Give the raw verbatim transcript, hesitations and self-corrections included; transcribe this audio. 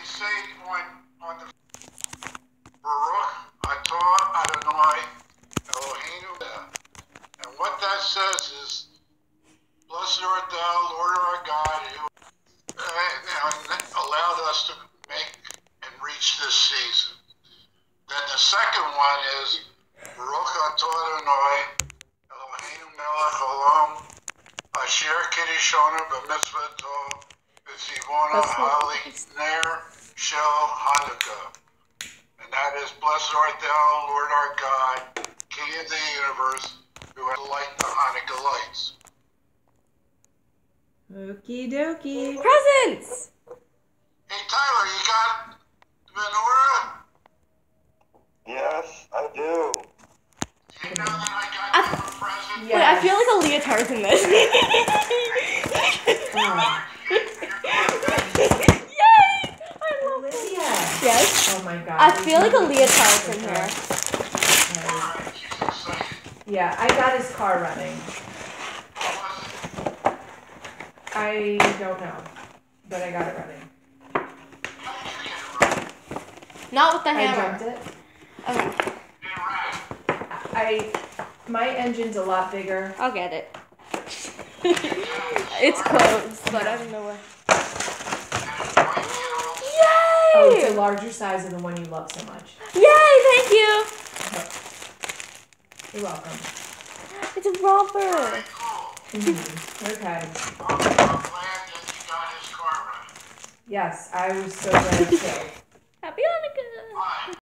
say on, on the Baruch atah Adonai Eloheinu. And what that says is, blessed art thou, Lord our God, who uh, allowed us to make and reach this season. Then the second one is, Baruch atah Adonai Eloheinu melech olam asher kiddushonu b'mitzvoto v'tzivona hali ner shel Chanukah. And that is, blessed art thou, Lord our God, King of the universe, who has light the Hanukkah lights. Okie dokie. Presents! Hey Tyler, you got menorah? Yes, I do. Do you know that I got you a present? Wait, I feel like a leotard's in this. Oh. Yay! I love it. Olivia. Yes? Oh my god. I feel like a leotard's in here. Alright, she's excited. Yeah, I got his car running. What was it? I don't know, but I got it running. How did you get it right? Not with the I hammer. jumped it. Okay, You didn't run. I, my engine's a lot bigger. I'll get it. It's closed, but I don't know where. Oh, Yay! it's a larger size of the one you love so much. Yay, thank you! You're welcome. It's a romper. Mm-hmm. Okay. I'm glad that you got his car running. Yes, I was so glad too. Happy Hanukkah! Bye.